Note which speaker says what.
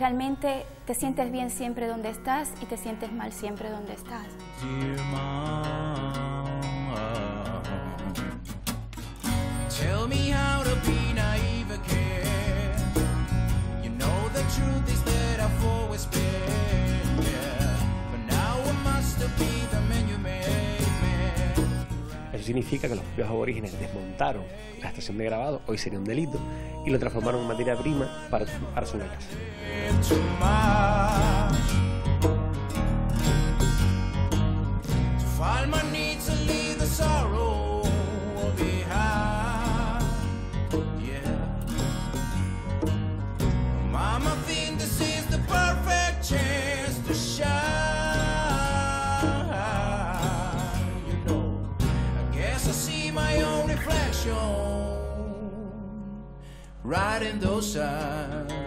Speaker 1: realmente te sientes bien siempre donde estás y te sientes mal siempre donde estás.
Speaker 2: Dear Mom, tell me how to be naive again. You know the truth is that I've always been, yeah. But now I must be the man you made me.
Speaker 3: Eso significa que los propios aborígenes desmontaron la estación de grabado, hoy sería un delito, y lo transformaron en materia prima para hacer una casa.
Speaker 2: Right in those eyes.